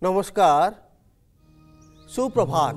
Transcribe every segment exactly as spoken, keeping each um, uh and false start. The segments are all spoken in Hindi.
नमस्कार सुप्रभात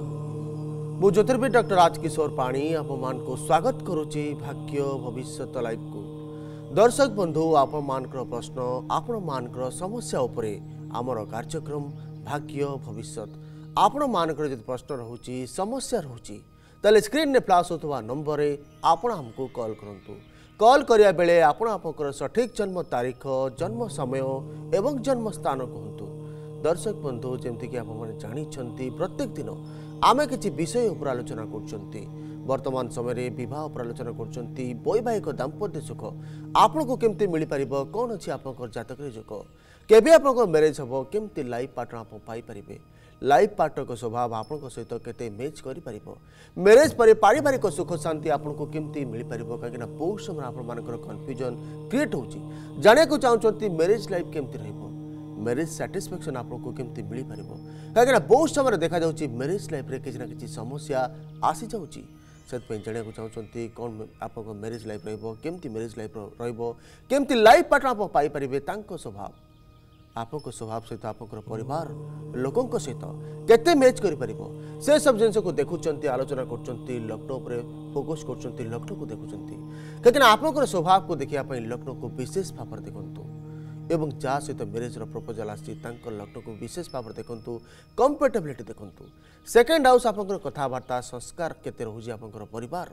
मु ज्योतिर्विद डॉक्टर राजकिशोर पाणी आपण को स्वागत करुच्ची भाग्य भविष्य लाइव को दर्शक बंधु आपण मानकर प्रश्न आपण मानकर समस्या उपरे आमर कार्यक्रम भाग्य भविष्य आपण मानकर जब प्रश्न रहुची समस्या रहुची ताले स्क्रीन ने फ्लैश होतवा नंबर रे आपण हमको कॉल करंतु कॉल करिया बेले आपण आपकर सठिक जन्म तारीख जन्म समय एवं जन्म स्थान कहतु दर्शक बंधु जमती कि आप जानी प्रत्येक दिन आमे किसी विषय उपर आलोचना कर वर्तमान समय बह उपर आलोचना कर वैवाहिक दाम्पत्य सुख आपन को केमती मिल पार कौन अच्छी आप जातक जोग केबे आप मैरेज हम केमती लाइफ पार्टनर आप पाइपर लाइफ पार्टनर को स्वभाव आपण सहित केते मैच कर मैरेज पर पारिवारिक सुख शांति आपन को केमती मिल पार कहीं बहुत समय आपर कन्फ्यूजन क्रिएट होची जाना को चाहते मैरेज लाइफ केमती रहिबो मैरेज सैटिस्फैक्शन आपको केमती मिल पार कहीं बहुत समय देखा जाउची मैरेज लाइफ रे किसी ना किसी समस्या आसी जाउची से जाना को चाहते कौन आप मैरेज लाइफ रमती मैरेज लाइफ रमती लाइफ पार्टनर आप पाइपर तांको स्वभाव आपको स्वभाव सहित आप परिवार लोकों सहित केते मैच कर से सब जिन को देखुंत आलोचना कर लग्न पर फोकस कर लग्न को देखुंत कहीं आप स्वभाव को देखा लग्न को विशेष भाव देखूँ एवं जहाँ सहित मैरेज प्रपोजल आसी लग्न को विशेष भाव देखूँ कंपेटेबिलिटी देखूँ सेकेंड हाउस आप कथबार्ता संस्कार केते रोचे आप परिवार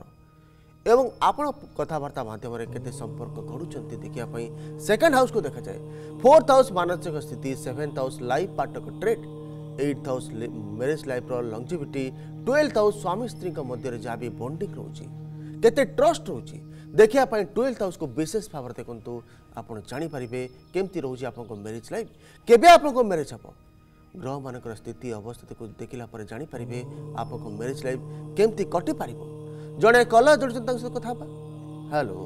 एवं आपण कथबार्ता माध्यम केते संपर्क गढ़ुंट देखापी सेकेंड हाउस को देखा जाए फोर्थ हाउस मानसिक स्थिति seventh house life partner trade eighth house marriage life longevity twelfth house स्वामी स्त्री मध्य जहाँ भी बॉन्डिंग रोचे केते ट्रस्ट रोचे देखापी ट्वेल्थ हाउस को विशेष भाव देखूँ आप जानीपारे केमती रोचे आप मैरेज लाइफ केबे आप मैरेज हम ग्रह मान स्थिति अवस्थिति को देखला जानीपारे आप मैरेज लाइफ केमती कटि पार जड़े कलर जोड़ कथा हेलो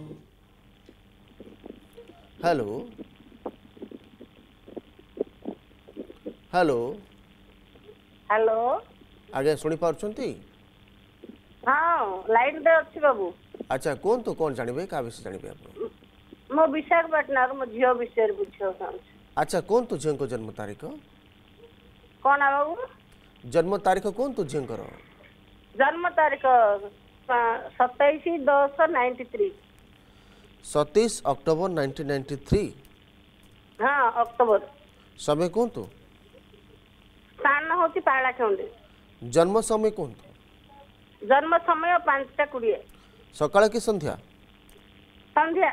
हेलो हेलो हेलो आगे शुणी पार्टी हाँ लाइन पे अच्छी बाबू अच्छा कौन तो कौन जानवे क्या विषय जानवे आप मो विशाखापटना मो झील विषय बुझे अच्छा कौन तो झील को जन्म तारीख कौन है बाबू जन्म तारीख कौन तो झील जन्म तारीख सत्ताईस दस ninety three Satish October nineteen ninety three हाँ अक्टोबर समय कौन तो स्थान होती पालाखंडे जन्म समय कौन तो जन्म समय पांचटा कोड़े सकाळ की संध्या संध्या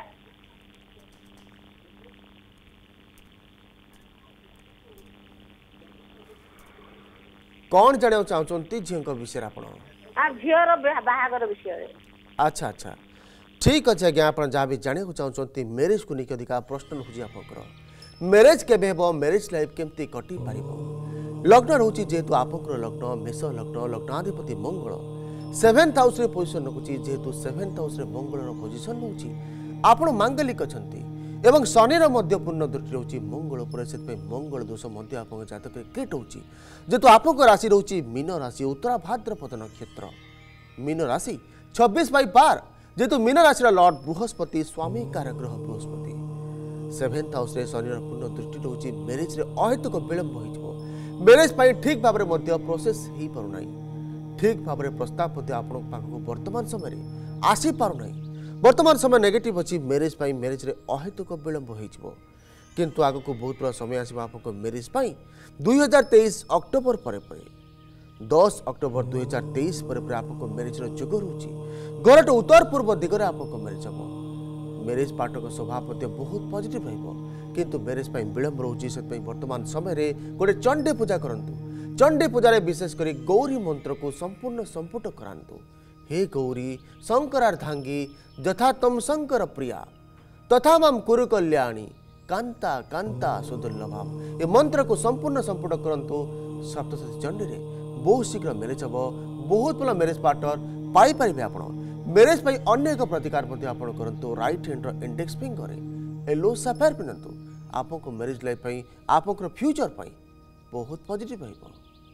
कौन जाना चाहते झील विषय आप झीर बाहागर विषय अच्छा अच्छा ठीक अच्छे आज्ञा आप जहाँ भी जाना चाहते मैरेज को लेकिन अधिक प्रश्न रोचे आप मैरेज केबे हम मैरेज लाइफ केमती कटि पार लग्न रोचे जेहेतु आप लग्न मेष लग्न लग्नाधिपति मंगल सेवेन्थ हाउस रे पोजिशन रखुची जेहेतु सेवेन्थ हाउस रे मंगल पोजिशन रोची आपण मांगलिक अच्छा एवं शनिर मध्य पूर्ण दृष्टि रोची मंगल पर से मंगल दोष मध्य आप जातक क्रिएट होची जेहेतु आप राशि रोची मीन राशि उत्तरा भाद्रपद नक्षत्र मीन राशि छब्बीस बाई बार जेहेतु मीन राशि लॉर्ड बृहस्पति स्वामी कारग्रह बृहस्पति सेवेन्थ हाउस रे शनिर पूर्ण दृष्टि रोची मैरेज रे अहेतुक विलंब हो मैरेज पाई ठीक भाव में प्रोसेस हो पारना ठीक भाव में प्रस्ताव आप वर्तमान समय आसी पारना वर्तमान समय नेगेटिव अच्छी मैरेज पाई मैरेज रे अहेतुक विलंब हो किंतु आग को बहुत बड़ा समय आसो आप मैरेज पाई दुई हजार तेईस अक्टोबर पर दस अक्टोबर दुई हजार तेईस पर आपको मैरेज जोग रोचे घर उत्तर पूर्व दिगरे आपको मैरेज हम मैरेज पार्टनर स्वभाव बहुत पॉजिटिव रहिबो मैरेज पाई विलंब रोचे से वर्तमान समय गोटे चंडी पूजा करंतु चंडी पूजा विशेष कर गौरी मंत्र को संपूर्ण संपुट करांतु हे गौरी शंकरार्धांगी यथा तम शंकर प्रिया तथा माम कुरु कल्याणी कांता कांता सुदुर्लभम ये मंत्र को संपूर्ण संपुट करंतु सप्तशती चंडी रे बहुत शीघ्र मैरेज हम बहुत भल मैरेज पार्टनर पाई पारे आप मैरेज पाई अनेक प्रतिकार आपण करंतु right hand index finger yellow sapphire पिनंतु आपको मैरेज लाइफ पाई आपको फ्यूचर पाई बहुत पॉजिटिव रहिबो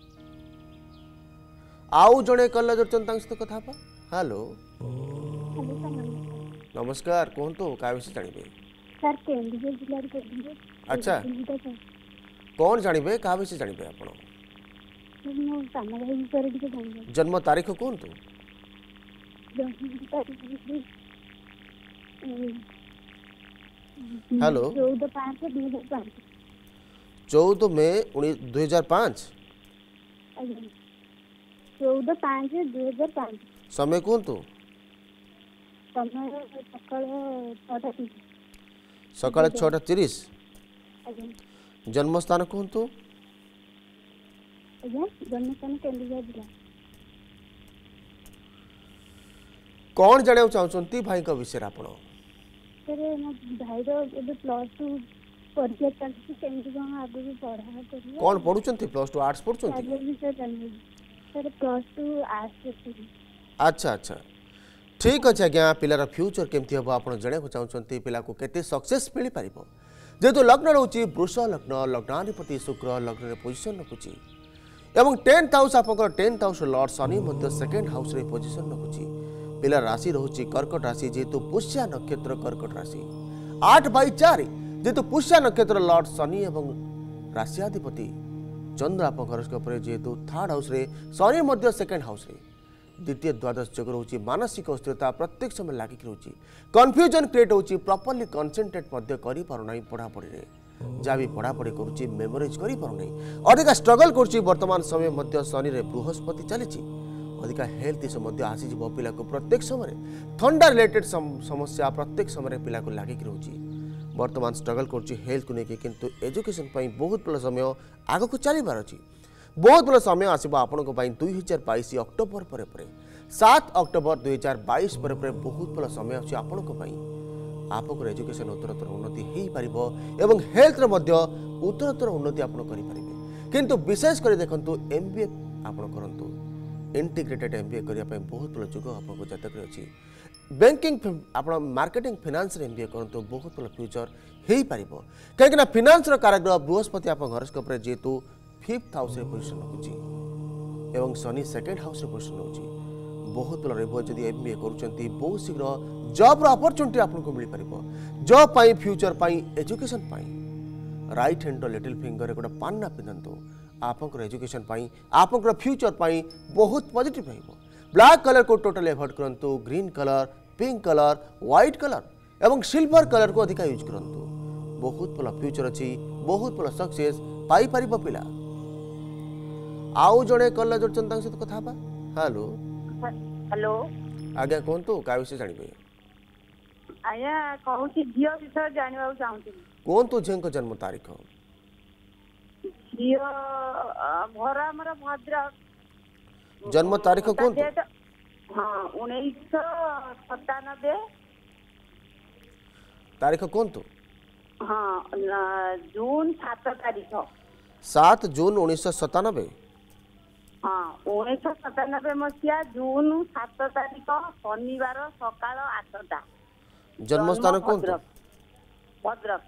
आउ जड़े कल सहित कथा हेलो नमस्कार कहतु क्या विषय जानवे सर केंद्रीय जिला अच्छा कौन जानबे क्या विषय जानबे आपण मो साना भाई विषय टिके जानबे जन्म तारीख कोनतु हेलो चौदह पाँच दुई हजार पाँच चौदह मई दुई हजार पाँच चौदह पाँच दुई हजार पाँच समय कोनतु समय सकाळ छटा तीस सकाळ छटा तीस आज्ञा जन्म स्थान कोनतु आज्ञा जन्मस्थान केन्दुझर जिला कौन जाना चाहते भाई का विषय आपण सर मो भाई रे प्लस टू परीक्षा चलती केमती कौन आगे पढ़ा कर कौन पढ़ुचंती प्लस टू आर्ट्स पढ़ुचंती विषय जानबे सर प्लस टू आर्ट्स अच्छा अच्छा ठीक अच्छे आज्ञा पिलार फ्यूचर केमती हम आप जानक चाहते पिला को केते सक्सेस मिल पार जेहेतु लग्न रोचे वृष लग्न लग्नाधिपति शुक्र लग्न पोजिशन रखुची एवं टेन्थ हाउस आप tenth house lord Shani second house रे पोजिशन रखुची पिला राशि रोचे कर्कट राशि जेहेतु पुष्या नक्षत्र कर्कट राशि आठ बै चार जेहेतु पुष्या नक्षत्र लॉर्ड शनि एवं राशियाधिपति चंद्र आप हरोस्कोप जेहेतु थर्ड हाउस रे शनि सेकेंड हाउस रे द्वितीय द्वादश योग रोचे मानसिक अस्थिरता प्रत्येक समय लगिक रोचे कन्फ्यूजन क्रिएट होची प्रॉपर्ली कंसंट्रेट कर पारना पढ़ापढ़ी जहाँ भी पढ़ापढ़ी करुच्ची मेमोराइज कर पारना अधिक स्ट्रगल करुच्ची वर्तमान समय मध्य शनि रे बृहस्पति चली अधिक हेल्थ इश्यू आसी पिला को प्रत्येक समय थंडा रिलेटेड समस्या प्रत्येक समय पिला को लगिक रोचे वर्तमान स्ट्रगल करुच्ची हेल्थ को लेकिन किंतु एजुकेशन बहुत भल समय आग को चलबार अच्छी बहुत भल समय आसो आपण दुई हजार बैश अक्टोबर पर पर सात अक्टोबर दुई हजार बैश पर पर बहुत भल समय अच्छी आपण आपको एजुकेशन उत्तरोत्तर उन्नति हो पार एवं हेल्थ उत्तरोत्तर उन्नति आप किंतु विशेष कर देखु एमबीए आप करूँ इंटीग्रेटेड एमबीए करने बहुत भल जुग आपको जातक अच्छी बैंकिंग आप मार्केटिंग फाइनेंस एमबीए करूँ बहुत भल फ्यूचर हो पार कहीं फाइनेंस कारग्रह बृहस्पति आप हरोस्कोप जेहेतु फिफ्थ हाउस रे पोजिशन रखुची एवं शनि सेकेंड हाउस रे पोजिशन रखुची बहुत भल रही जदि एमबीए करुँच बहुत शीघ्र जॉब अपॉर्चुनिटी आपको मिल पार जॉब पाई फ्यूचर पाई एजुकेशन पाई राइट हैंड लिटिल फिंगर गोटे पान्ना पिंधतु आपंकर एजुकेशन पाई आपंकर फ्यूचर पाई बहुत पॉजिटिव रहिबो ब्लैक कलर को टोटल एवॉइड करंतु green colour pink colour white colour एवं सिल्वर कलर को अधिक यूज करंतु बहुत भल फ्यूचर अच्छी बहुत भल सक्सेस पाई परिबो पिला आउ जड़े कल जोड़न सहित कथा हेलो हेलो आज्ञा कहतु क्या विषय जानबे आज्ञा कहूँ झील विषय जानवा चाहूँ कहतु झी जन्म तारीख झील घर आम भद्रक जन्म तारीख कहतु हाँ उन्नीस सतानबे तारीख कहतु हाँ जून सात तारीख सात जून उन्नीस सतानबे हाँ उन्नीस सतानबे मसीहा जून सात तारीख शनिवार सकाल आठटा जन्म स्थान कौन भद्रक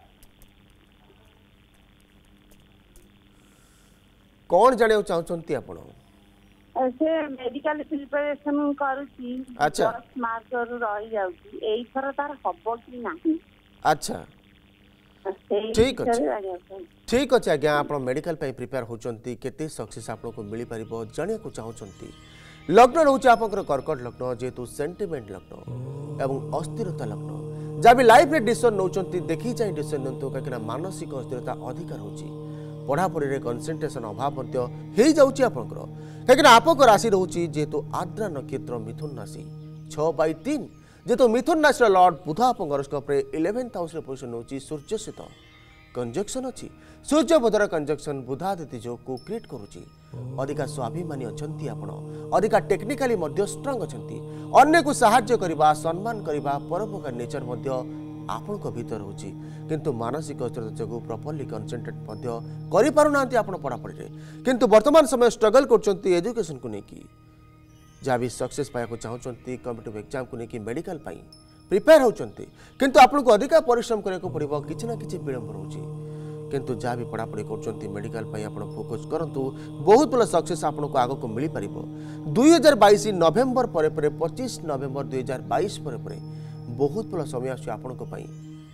कौन जाने चाहते आपण से मेडिकल प्रिपरेशन करूची अच्छा मार्क रही जाउची एई थर तार हबो कि नाही अच्छा ठीक अच्छे ठीक अच्छे आज्ञा आप मेडिकल प्रिपेयर होती केते सक्सेस आपको मिल पार जाना को चाहते लग्न रोचे आप कर्कट लग्न जेहेतु सेंटिमेंट लग्न एवं अस्थिरता लग्न जहाँ भी लाइफ में डिसीजन नौकरी देखी चाहिए डिसीजन नियंतु कहीं मानसिक अस्थिरता अधिक रोचे पढ़ापढ़ी में कंसंट्रेशन अभाव आपंकर कहीं आपक राशि रोचे जेहेतु आद्रा नक्षत्र मिथुन राशि छः बै तीन जेहेतु मिथुन राशि लॉर्ड बुध आप हरोस्कोप इलेवेन्थ हाउस पोजिशन होची सूर्य सहित कंजक्शन अच्छी सूर्य बुधर कंजक्शन बुधादित्य योग को क्रिएट करुच्ची अधिका स्वाभिमानी अच्छा आपण अधिका टेक्निकाली स्ट्रंग अच्छा अन्य को साहाय्य करने सम्मान करने परोपकार नेचर आपण भीतर होची किंतु मानसिक अस्थिरता जो प्रॉपर्ली कंसंट्रेट कर पढ़ापढ़ी किंतु वर्तमान समय स्ट्रगल कर एजुकेशन को लेकिन जहाँ भी सक्सेस पाया चाहते कॉम्पिटिटिव एग्जाम को लेकिन मेडिकल प्रिपेयर होती किंतु आपको अधिक परिश्रम करने पड़ो किसी ना कि विलंब रोचे किंतु जहाँ भी पढ़ापढ़ी कर मेडिकल फोकस करूँ बहुत भल सक्सेस आपको आग को मिल पार दुई हजार बैश नवेम्बर पर पच्चीस नवेम्बर दुई हजार बैश पर बहुत भल समय आपको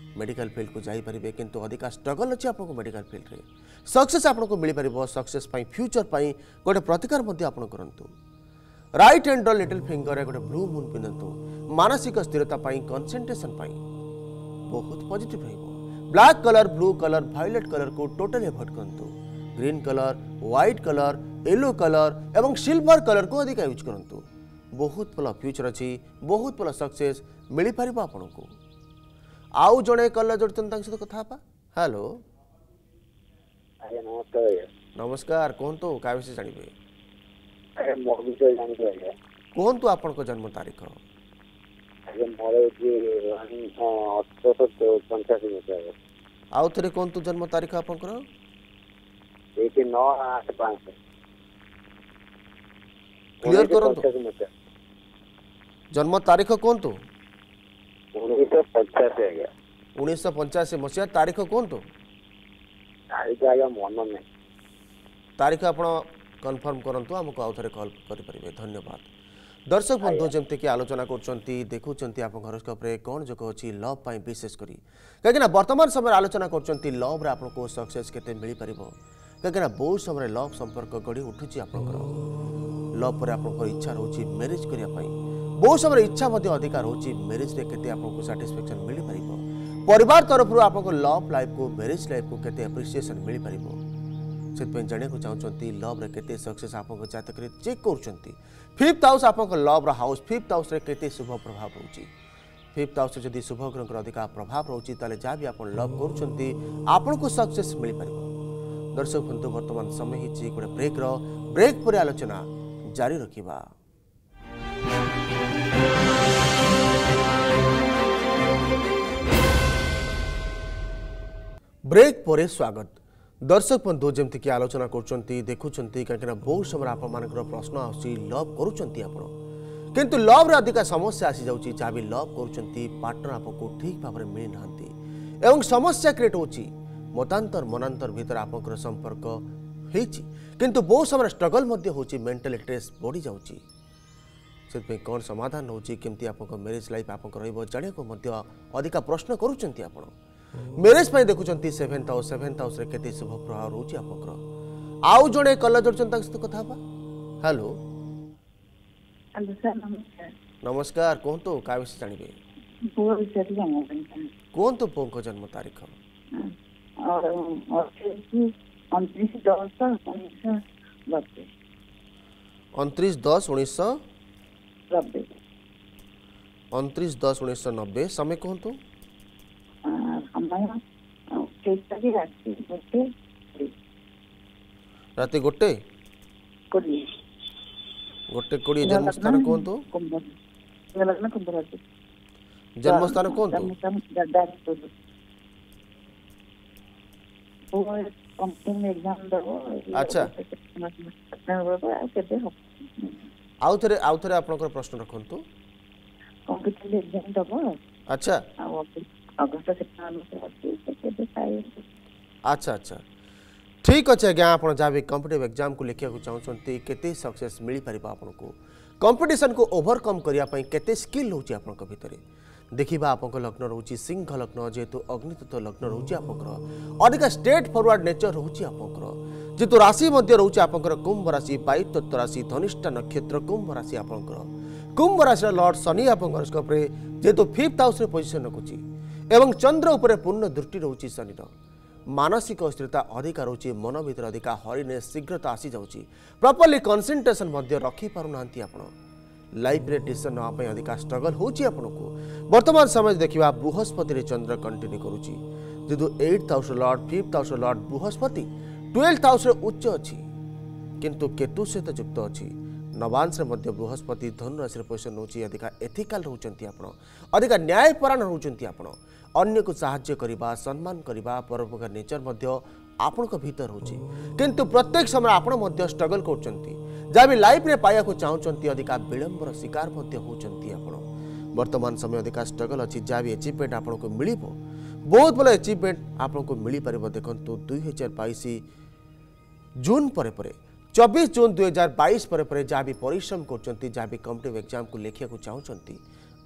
मेडिकल फील्ड को जाइपारे किंतु अधिका स्ट्रगल अच्छे आपको मेडिकल फील्ड रे सक्सेस आपको मिल पार सक्सेस फ्यूचर गोटे प्रतिकार आप करूँ राइट हैंड लिटिल फिंगर गोटे ब्लू मून पिंधतु मानसिक स्थिरता कंसंट्रेशन बहुत पॉजिटिव रहिबो black colour blue colour violet colour को टोटल अवॉइड करंतु green colour white colour yellow colour एवं सिल्वर कलर को अधिक यूज करंतु बहुत भल फ्यूचर अच्छी बहुत भल सक्सेस मिल पार आपन को आउ जड़े कलर जोड़ते सहित कथा हेलो नमस्कार नमस्कार कहतु क्या विषय जानवे आज्ञा कहतु आपण जन्म तारीख मोर अठरश पंचाशी मसीहा आउ थे कहतु जन्म तारीख आपंकर एक नौ आठ पाँच क्लियर करंतु जन्म तारीख कहतु उन्नीस पचासी आज्ञा उन्नीस पंचाशी मसीहा तारीख कहतु तारीख आज्ञा मन नहीं तारीख आप कन्फर्म करंतु आमको आउ थे कॉल करें धन्यवाद दर्शक बंधु जमती कि आलोचना कर देखुं आप हरोस्कोप कौन जोग अच्छी लव पाई विशेषकर कहीं वर्तमान समय आलोचना कर लव रे आपको सक्सेस केते मिल पार कहीं बहुत समय लव संपर्क गढ़ी उठुची आप लव पर आप इच्छा रोचे मैरिज करने बहुत समय इच्छा अधिकार रोचे मैरिज रे केते आपको सैटिस्फैक्शन मिल पार परिवार तरफ आपको लव लाइफ को मैरिज लाइफ को केते एप्रिसिएशन मिल पार से जाना चाहते लव रे केते सक्सेस आप जातक चेक कर फिफ्थ हाउस आप लव हाउस फिफ्थ हाउस रे केते शुभ प्रभाव रोचे फिफ्थ हाउस जदि शुभ ग्रह अधिक प्रभाव रोचे जहाँ भी आप लव कर सक्सेस मिल पार दर्शक बंधु वर्तमान समय ही गोटे ब्रेक रो ब्रेक पर आलोचना जारी रखिबा ब्रेक पर स्वागत दर्शक बंधु जमती कि आलोचना कर देखुं कहीं बहुत समय आप प्रश्न आसी लव करुँच किंतु लव रे अधिक समस्या आसी जाऊँगी जहाँ भी लव कर पार्टनर आपको ठीक भाव में मिल ना एवं समस्या क्रिएट होची मतांतर मनांतर भीतर आप संपर्क होती किंतु बहुत समय स्ट्रगल होची मेंटल स्ट्रेस बढ़ी जाऊँगी से कौन समाधान होची केमती आप मैरिज लाइफ आप जाने को अधिक प्रश्न करुँच आप मैरिज पे देखुंत सेवेन्थ हाउस सेवेन्थ हाउस केते शुभ प्रभाव रोची आपकर आउ जड़े कलर जोड़चन सहित कथा हेलो हेलो सर नमस्कार नमस्कार कहतु क्या विषय जानवे पुओ विषय जानवा कहतु पुओ को जन्म तारीख और उनतीस दस उन्नीस नब्बे उनतीस दस उन्नीस नब्बे उनतीस दस उन्नीस नब्बे समय कहतु राति गोटे गोटे कोड़ी जन्म स्थान कहतु जन्म स्थान कहतु अच्छा आउ थे आउ थे आपनकर प्रश्न रखंतु कंप्यूटर एग्जाम दबो अच्छा अगस्त सेप्टेम्बर अच्छा अच्छा ठीक अच्छे आज्ञा आप जहाँ भी कम्पिटेटिव एग्जाम को लिखा चाहते केते सक्सेस मिल पार आपको कंपटीशन को ओवरकम करने केते स्किल रोचे आप भितर देखा आप लग्न रोचे सिंह लग्न जेहेतु अग्नितत्व लग्न रोचे आप अधिक स्ट्रेट फॉरवर्ड नेचर रोचे आप जेहेतु राशि रोचे आप कुंभ राशि वायु तत्व राशि धनिष्ठ नक्षत्र कुंभ राशि आप कुंभ राशि लॉर्ड शनि आप जेहेतु फिफ्थ हाउस पोजिशन रखुची एवं चंद्र उपर पूर्ण दृष्टि रोचे शनि मानसिक स्थिरता अधिक रोचे मन भीतर अधिक हरिनेस शीघ्रता आसी जाऊँगी प्रॉपर्ली कंसंट्रेशन रखी पारना आप लाइफ रे डिसीजन नापी अधिक स्ट्रगल होची आपको वर्तमान समय देखा बृहस्पति चंद्र कंटिन्यू करुच्ची जेहेतु eighth house lord fifth house lord Brihaspati twelfth house उच्च अच्छी किंतु केतु सहित युक्त अच्छी नवांश बृहस्पति धनु राशि पोजिशन रोचे अधिक एथिकल रोचंती आप अधिक न्यायपरायण रोचंती आप अन्य को साहाय्य करने सम्मान करने परोपकार नेचर आपण भीतर होची किंतु प्रत्येक समय आपण स्ट्रगल कर जहाँ भी लाइफ रे पाया को चाहते अधिक विलंबर शिकार होती वर्तमान समय अधिक स्ट्रगल अच्छी जहाँ भी अचिवमेंट आपको मिल बहुत भल अचिवमेंट आपको मिल पार देखो दुई हजार बैश जून पर चौबीस जून दुई हजार बैश पर जहाँ भी परिश्रम कर जहाँ भी कम्पिटेटिव एग्जाम को लिखा चाहते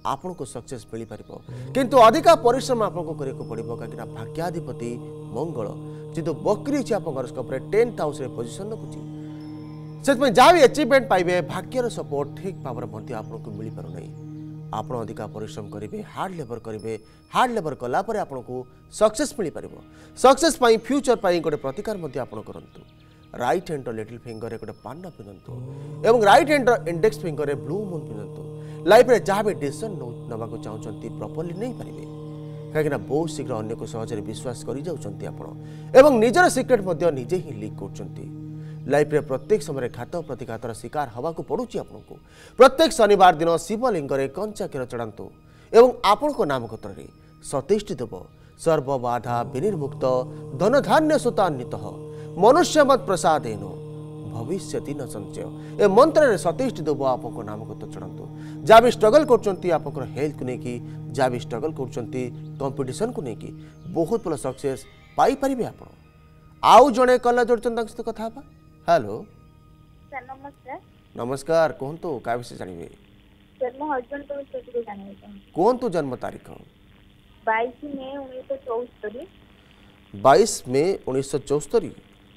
आपको सक्सेस मिल पार किंतु अधिका परिश्रम आपको करने को पड़ो कहीं भाग्याधिपति मंगल जेहतु बकरी अच्छी आप हॉरोस्कोप टेन्थ हाउस पोजिशन रखुच्छी से जहाँ भी अचिवमेंट पाइबे भाग्यर सपोर्ट ठीक भाव में आपको मिल पार नहीं आप अधिका परिश्रम करेंगे हार्ड लेबर करेंगे हार्ड लेबर कलापर आपको सक्सेस मिल पार सक्सेस फ्यूचर गोटे प्रतिकार करूँ राइट हैंड लिटिल फिंगर गोटे पान पिंधतु और right hand index finger blue moon पिंधतु लाइफ में जहाँ भी डिसीजन नवा चाहते प्रॉपर्ली नहीं पारे कहीं बहुत शीघ्र अन्य को सहज विश्वास कर जाऊँच निजर सिक्रेट निजे ही लीक कर लाइफ रे प्रत्येक समय घात प्रतिघातर शिकार हवा को पड़ुची आपको प्रत्येक शनिवार दिन शिवलिंग कंचा क्षीर चढ़ातु एवं आपण को नाम गोत्र सतीष्टि देव सर्वबाधा विनिर्मुक्त धन धान्य सुतान्वित मनुष्य मत प्रसादेन भविष्यति न संचय ए मंत्र रे सतीष्टि देव आप नाम गोत्र चढ़ातु जहाँ भी स्ट्रगल कर हेल्थ को लेकिन जहाँ भी स्ट्रगल कर को लेकिन बहुत भल सक्सेस पाई परिबे आप आउ जड़े कला जोड़चन सहित कथा हेलो सर नमस्कार नमस्कार कहतु क्या विषय जानवे सर मो हस्बैंड को विषय जानवे कहतु जन्म तारीख बाईस मे उन्नीस सौ चौस्तरी बाईस मे उन्नीस सौ चौस्तरी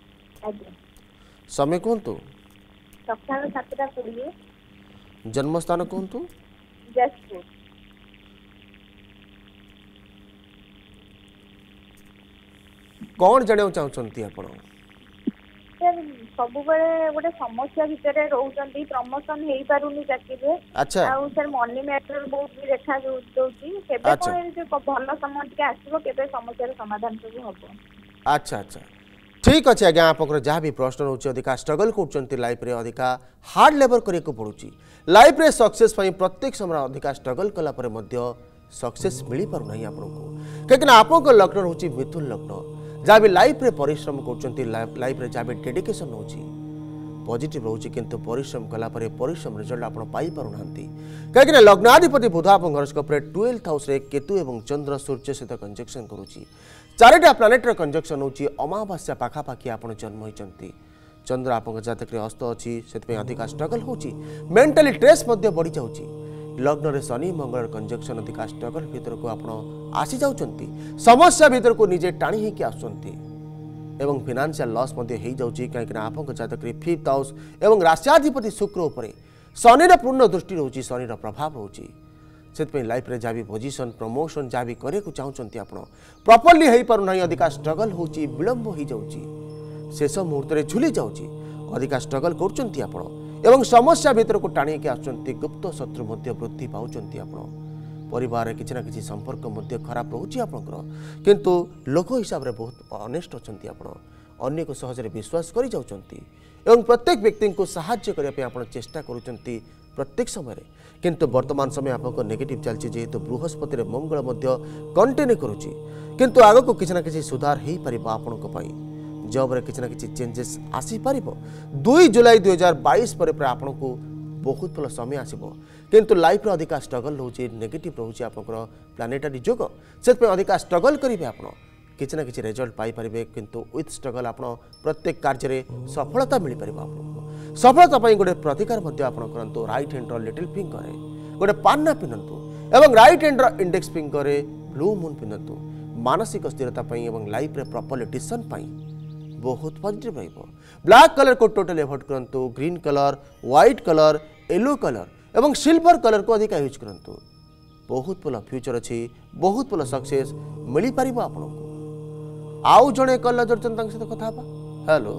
समय कहतु सकाल सातटा कोड़े जन्म स्थान कहतु जसपुर कौन जाना चाहते आपण सर सब गोटे समस्या भितर रोचंती प्रमोशन हो पारुनी चाकरी अच्छा आउ सर मनी मैटर बहुत भी देखा दउची केबे कोन भल समय के आसीबो केबे समस्या समाधान सब हबो अच्छा अच्छा ठीक अच्छे आज्ञा आप जहाँ भी प्रश्न रोचे अधिका स्ट्रगल कर लाइफ रे अधिका हार्ड लेबर करने को पड़ुची लाइफ रे सक्सेस प्रत्येक समय अधिका स्ट्रगल कलापर सक्सेस मिल पार नहीं आपको कहीं आप लग्न रोचे मिथुन लग्न जहाँ भी लाइफ रे परिश्रम कर लाइफ रे जहाँ भी डेडिकेशन हो पॉजिटिव रोचे किंतु परिश्रम कलापर परिश्रम रिजल्ट आप पाई पार ना कहीं लग्नाधिपति बुध आप हॉरोस्कोप ट्वेल्थ हाउस रे केतु एवं चंद्र सूर्य सहित कंजक्शन करुच्ची चारिटा प्लानेटर कंजक्शन होची अमावास्या पाखापाखि आप जन्म होती चंद्र आप जातक हस्त अच्छी से अधिका स्ट्रगल होची मेंटली स्ट्रेस बढ़ी जाऊँगी लग्न रे शनि मंगल कंजक्शन अधिका स्ट्रगल भीतर को आप आसी जाउछंती समस्या भीतर को निजे टाणी होकर आसुंती एवं फाइनेंशियल लॉस हो जाउची कहीं आप जातक फिफ्थ हाउस एवं राष्ट्राधिपति शुक्र उपर शनि पूर्ण दृष्टि रोची शनि प्रभाव रोची से लाइफ रे जहाँ भी पोजिशन प्रमोशन जहाँ भी करे को चाहते आप प्रॉपर्ली हो पार ना अधिका स्ट्रगल होची विलंब हो जाउची शेष मुहूर्त में झुली जाउची अधिका स्ट्रगल करुँच आप एवं समस्या भीतर को टाणी के आसुंती गुप्त शत्रु मध्य वृद्धि पाउंट आप परिवार किसी ना कि संपर्क मध्य खराब रोचे आपंकर किंतु लोक हिसाब से बहुत अनेस्ट अच्छा आप अन्य को सहज विश्वास कर जाउछंती एवं प्रत्येक व्यक्ति को साहाय्य करने आप चेष्टा करुँच प्रत्येक समय किंतु वर्तमान समय आपको नेगेटिव चलती जेहेतु बृहस्पति मंगल कंटिन्यू करुच्ची किंतु आग को किसी ना कि सुधार हो पार आपण जॉब रे किसी ना कि चेंजेस आसीपर दुई जुलाई दुई हजार बैश पर आपन को बहुत भल समय आसो किंतु लाइफ रे अधिका स्ट्रगल रोचे नेगेटिव रोचे आप प्लानेटरी जोग से अधिका स्ट्रगल करेंगे आप किसी ना कि रिजल्ट पाइपर किंतु विथ स्ट्रगल आप प्रत्येक कार्य सफलता मिल पार आपको सफलता गोटे प्रतिकार करूँ राइट हैंड लिटिल फिंगर गोटे पान्ना पिंधतु एवं right hand index finger blue moon पिंधतु मानसिक स्थिरता एवं लाइफ रे प्रॉपर्ली डिसीजन बहुत पॉजिटिव रहिबो ब्लैक कलर को टोटल अवॉइड करंतु green colour white colour yellow colour एवं सिल्वर कलर को अधिक यूज करंतु बहुत भल फ्यूचर अच्छी बहुत भल सक्सेस मिल पार आपको आउ जड़े कलर जोड़चन सहित कथा हेलो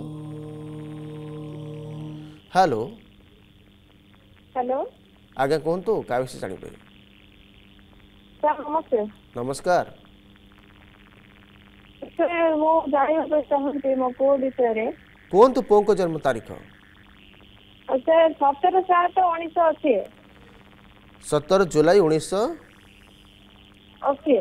हेलो हेलो आगे कहतु क्या विषय जानवे सर नमस्ते नमस्कार सर मो जानिबा चाहूँगी मो पुओ विषय कहतु पुओ को जन्म तारीख सर सतर सात उन्नीस सौ अस्सी सतर जुलाई उन्नीस सौ अस्सी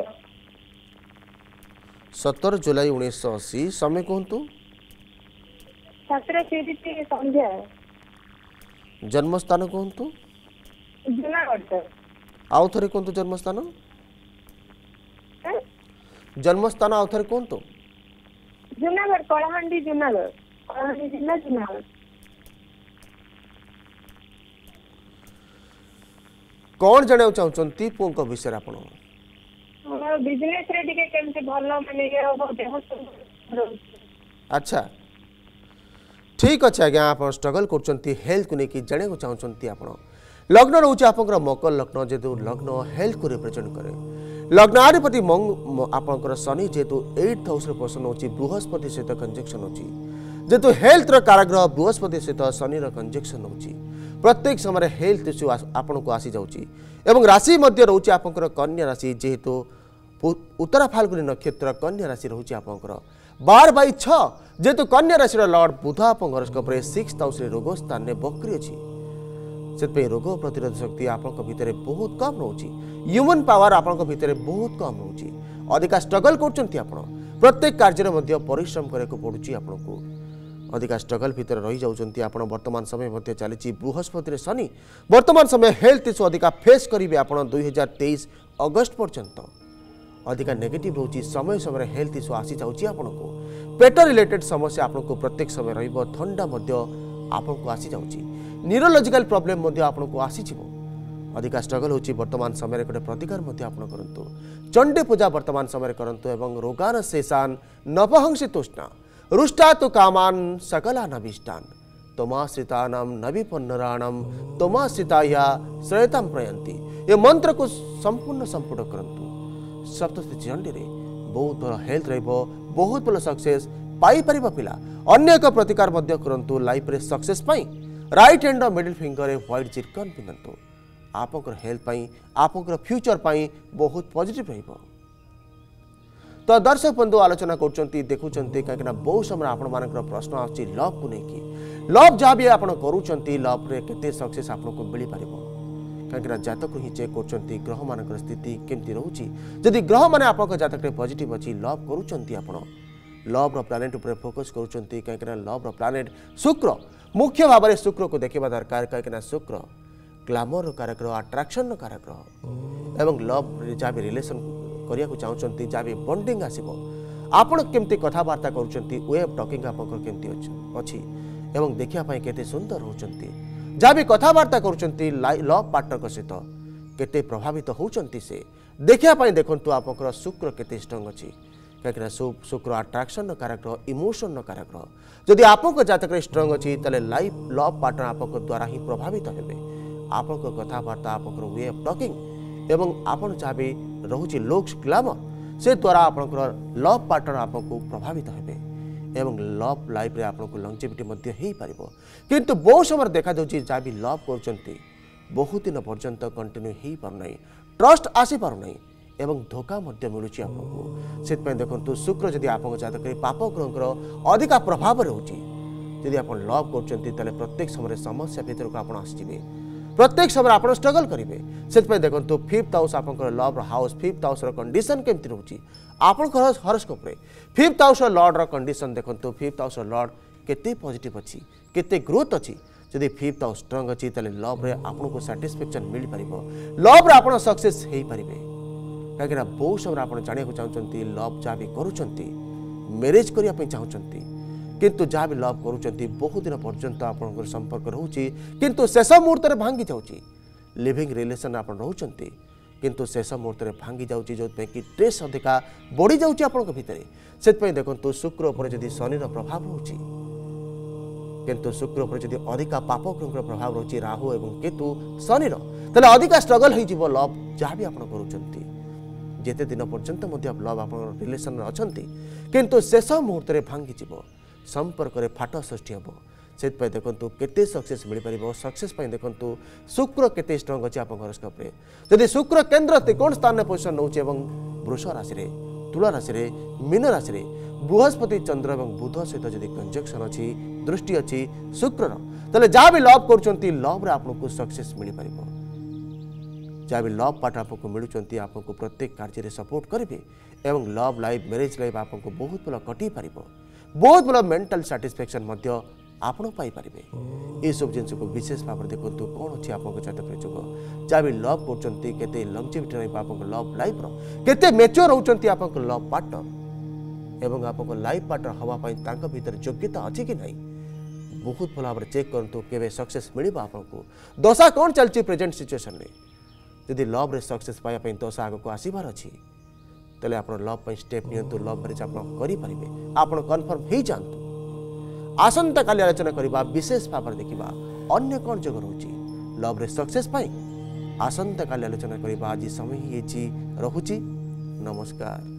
सतर जुलाई उन्नीस सौ अस्सी समय कहतु छात्र संध्या जन्म स्थान कहतु जूनागढ़ आउ थे कहतु जन्म स्थान जन्म स्थान आउ थे कहतु जूनागढ़ कलाहांडी जूनागढ़ कलाहांडी जिला जूनागढ़ कौन जाना चाहते पुओं को विषय आपण बिजनेस रे टिके केमती भलो माने ये हो देह सब अच्छा ठीक अच्छे आज्ञा आप स्ट्रगल कर हेल्थ को लेकिन जाना चाहते आप लग्न रोचे आप मकर लग्न जेहेतु लग्न हेल्थ को रिप्रेजेंट करे लग्न अधिपति आपंकर शनि जेहेतु एट हाउस पोषण हो बृहस्पति सहित कंजक्शन हो जेहेतु हेल्थ कारग्रह बृहस्पति सहित शनि कंजक्शन हो प्रत्येक समय हेल्थ इश्यू आपण को आसी जाउची एवं राशि मध्य रोचे आपंकर कन्या राशि जेहेतु उत्तरा फाल्गुनी नक्षत्र कन्या राशि रोचे आपंकर बार बै छ जेहेतु कन्या राशि लॉर्ड बुध आप हॉरोस्कोप रे सिक्स्थ हाउस रे रोग स्थान में बकरी अच्छी से रोग प्रतिरोध शक्ति आपंक भितर बहुत कम रोची ह्यूमन पावर आपंक भितर बहुत कम रोची अधिका स्ट्रगल करचंती आपण प्रत्येक कार्य मध्य परिश्रम करने को पड़ुची आपको अधिका स्ट्रगल भितर रही जाउचंती आपण वर्तमान समय मध्य चली बृहस्पति रे शनि वर्तमान समय हेल्थ इश्यू अधिका फेस करेंगे आपण दुई हजार तेईस अगस्त पर्यंत अधिका नेगेटिव रोची समय समय हेल्थ इश्यू आसी जाउची आपको पेट रिलेटेड समस्या आपको प्रत्येक समय रहिबो ठंडा मध्य आपको आसी जाउची न्यूरोलॉजिकल प्रॉब्लम मध्य आपको आसी जिवो अधिका स्ट्रगल होची वर्तमान समय गोटे प्रतिकार मध्य आपण करंतु चंडी पूजा वर्तमान समय करंतु एवं रोगान शेषान नवहंसी तुष्णा रुष्टा तो कामान सकला नविष्टान तोमाश्रितानाम नविपन्नराणम तोमाश्रिताया श्रेयताम प्रयंती ये मंत्र को संपूर्ण संपूर्ण करंतु सप्तशती चंडी रे बहुत भल हेल्थ रहिबो बहुत भल सक्सेस पाई परिबा पिला अन्य एक प्रतिकार मध्य करंतु लाइफ रे सक्सेस पाई राइट हैंड मिडिल फिंगर रे व्हाइट चिरकन पिनंतु आपकर हेल्थ पाई आपकर फ्यूचर पाई बहुत पॉजिटिव रहिबो तो दर्शक बंधु आलोचना करचंती देखुचंती कहीं बहुत समय आपण मानकर प्रश्न आछि लव को लेकिन लव जहाँ भी आपण करूचंती लव रे केते सक्सेस आपको मिल पारिबो कहीं जातक ही चेक करचंती ग्रह मानकर स्थिति केमती रहउची जदि ग्रह माने आपको जातक रे पॉजिटिव अछि लव करूचंती आपण लव रो प्लानेट ऊपर फोकस करूचंती कहीं लव रो प्लानेट शुक्र मुख्य भाव में शुक्र को देखा दरकार कहीं शुक्र ग्लामर कारक अट्राक्शन कारक एवं लव जहाँ भी रिलेशन करिया को चाहते जहाँ भी बॉन्डिंग आसो आपण केमती कथबार्ता करुँच वे ऑफ टॉकिंग आपंकर केमती अच्छी एवं देखापी केते सुंदर होती जहाँ भी कथबार्ता करुँच लव पार्टनर सहित केते प्रभावित होती से देखापी देखु आपंकर शुक्र केते स्ट्रंग अच्छी कहीं शुक्र अट्राक्शन कारक इमोशन कारक जदि आपंक जातक स्ट्रंग अच्छी तेल लाइफ लव पार्टनर आपंक द्वारा ही प्रभावित हेबे आपंक कथबार्ता आपंकर वे ऑफ टॉकिंग एवं आपन जहाँ भी रोचे लुक्स ग्लैमर से द्वारा आपंकर लव पार्टनर आपको प्रभावित हेबे एवं लव लाइफ रे आपको लंगजिविटी मध्य हेई पारिबो किंतु बहुत समय देखा जाउची जहाँ भी लव करचंती बहुत दिन पर्यंत कंटिन्यू हेई पारनाई ट्रस्ट आसी पारनाई एवं धोखा मध्य मिलुची आपको सेत देखु शुक्र जदि आप जातक पाप ग्रहर अधिका प्रभाव रोची जदि आप लव करचंती ताले प्रत्येक समय समस्या भीतर को आप आसजिबे प्रत्येक समय आप स्ट्रगल करेंगे से देखो फिफ्थ हाउस आप love house fifth house condition केमती रोची आप हॉरोस्कोप रे फिफ्थ हाउस लॉर्ड कंडीशन देखो फिफ्थ हाउस लॉर्ड केते पॉजिटिव अच्छी केते ग्रोथ अच्छी जदि फिफ्थ हाउस स्ट्रंग अच्छी ताले लव रे आपको सैटिस्फैक्शन मिल पारिबो लव रे आप सक्सेस हेई पारिबे कहीं बहुत समय आप जाना चाहते लव जहाँ भी करुँच मैरिज करने चाहते किंतु जहाँ भी लव करुँच बहुत दिन पर्यंत आप संपर्क रोचे किंतु शेष मुहूर्त में भांगी जाऊँगी लिविंग रिलेशन आप रोचंती किंतु शेष मुहूर्त में भांगी जाऊँगी जो कि स्ट्रेस अधिका बढ़ी जाऊँगी आप भितर से देखो शुक्र उपर जदि शनि प्रभाव रोचे किंतु शुक्र उपर जदि अधिका पाप ग्रह प्रभाव रोचे राहु एवं केतु शनि तेल अधिका स्ट्रगल हो लव जहाँ भी आप करुँच जेते दिन पर्यंत लव आप रिलेशन अच्छी किंतु शेष मुहूर्त में भांगी जीव संपर्क में फाट सृष्टि हम से देखो केते सक्सेस मिल पार सक्सेस देखो शुक्र केते स्ट्रंग अच्छी आप हॉरोस्कोप रे जदि शुक्र केंद्र त्रिकोण स्थान में पोजिशन नौचे वृष राशि रे तुला राशि रे मीन राशि रे बृहस्पति चंद्र और बुध सहित जदि कंजक्शन अच्छी दृष्टि अच्छी शुक्र तेल जहाँ भी लव कर लव रे आपको सक्सेस मिल पार जहाँ भी लव पार्टनर आपको मिलुंट आपको प्रत्येक कार्य सपोर्ट करेंगे एवं लव लाइफ मैरिज लाइफ आपको बहुत भल कटि पार बहुत भल मेंटल सैटिस्फैक्शन मध्य आपण पाई पारिबे ये सब जिनस को विशेष भाव में देखो कौन अच्छी आप जातक जोग जहाँ भी लव करते लंगजिविटी आप लव लाइफ केते मैच्योर होती आप लव पार्टनर एवं आप लाइफ पार्टनर हवापाई भीतर योग्यता अच्छी कि नहीं बहुत भल भाव चेक करूँ केवे सक्सेस मिल आपको दशा कौन चलती प्रेजेंट सिचुएशन में जदि लव रे सक्सेस पाया पई दशा आग को आसीबार अछि तले आपण लव पई स्टेप नियंतु लव मैरिज आपण करि परिबे आपण कन्फर्म हेई जानतु आसंता काली आलोचना करबा विशेष भाव देखिबा अन्य कोन जग रहउची लव रे सक्सेस पाई आसंता काली आलोचना करबा आज समय ही रहुची नमस्कार।